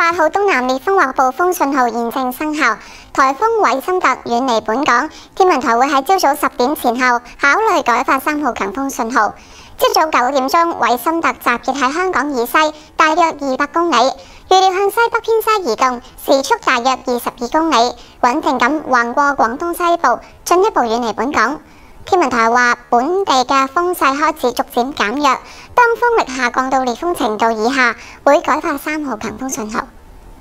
8號東南烈風或暴風信號現正生效，颱風韋森特遠離本港，天文台會喺朝早10點前後考慮改發3號強風信號。朝早9點鐘，韋森特集結喺香港以西大約200公里，預料向西北偏西移動，時速大約22公里，穩定咁橫過廣東西部，進一步遠離本港。天文台話，本地嘅風勢開始逐漸減弱，當風力下降到烈風程度以下，會改發3號強風信號。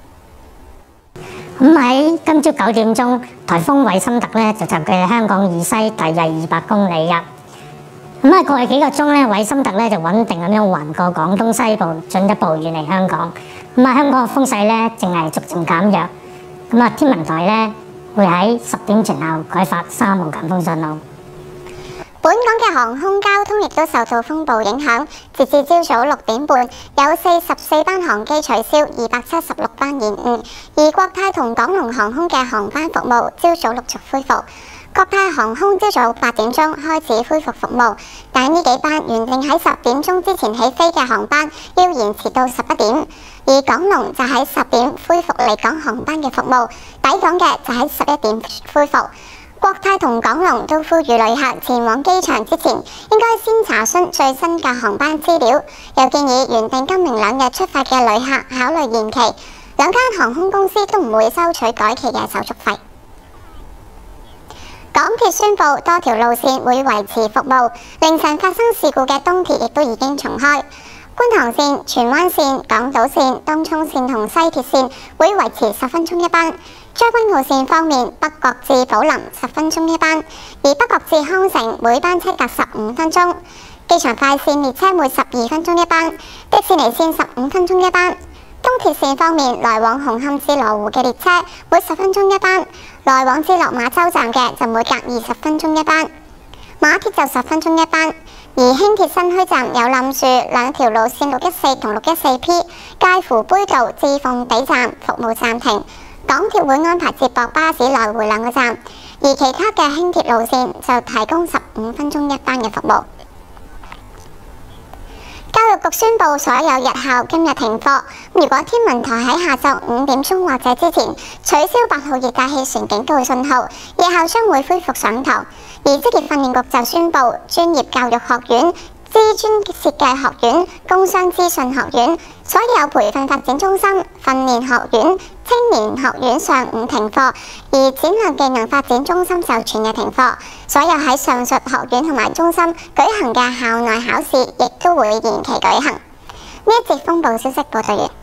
喺今朝9點鐘，颱風韋森特咧就集結喺香港以西大約200公里㗎。過去幾個鐘咧，韋森特咧就穩定咁樣橫過廣東西部，進一步遠離香港。香港嘅風勢咧淨係逐漸減弱。天文台咧會喺10點前後改發3號強風信號。 本港嘅航空交通亦都受到風暴影響，截至朝早6點半，有44班航機取消，276班延誤，而國泰同港龍航空嘅航班服務朝早陸續恢復。國泰航空朝早8點鐘開始恢復服務，但呢幾班原定喺10點鐘之前起飛嘅航班要延遲到11點，而港龍就喺10點恢復離港航班嘅服務，抵港嘅就喺11點恢復。國泰同港龍都呼籲旅客前往機場之前，應該先查詢最新嘅航班資料，又建議原定今明2日出發嘅旅客考慮延期。兩間航空公司都唔會收取改期嘅手續費。港鐵宣布多條路線會維持服務，凌晨發生事故嘅東鐵亦都已經重開。觀塘線、荃灣線、港島線、東涌線同西鐵線會維持10分鐘一班。將軍澳線方面，北角至寶林10分鐘一班，而北角至康城每班車隔15分鐘。機場快線列車每12分鐘一班，迪士尼線15分鐘一班。東鐵線方面，來往紅磡至羅湖嘅列車每10分鐘一班，來往至落馬洲站嘅就每隔20分鐘一班。馬鐵就10分鐘一班。而輕鐵新墟站有冧樹兩條路線614同614P， 介乎杯渡至鳳地站服務暫停。港鐵會安排接駁巴士來回2個站，而其他嘅輕鐵路線就提供15分鐘一班嘅服務。教育局宣布所有日校今日停課。如果天文台喺下晝5點鐘或者之前取消8號熱帶氣旋警告信號，夜校將會恢復上堂。而職業訓練局就宣布，專業教育學院、資專設計學院、工商資訊學院、所有培訓發展中心、訓練學院、青年學院上午停課，而展亮技能發展中心就全日停課。所有喺上述學院同埋中心舉行嘅校內考試，亦都會延期舉行。呢一節風暴消息報道完。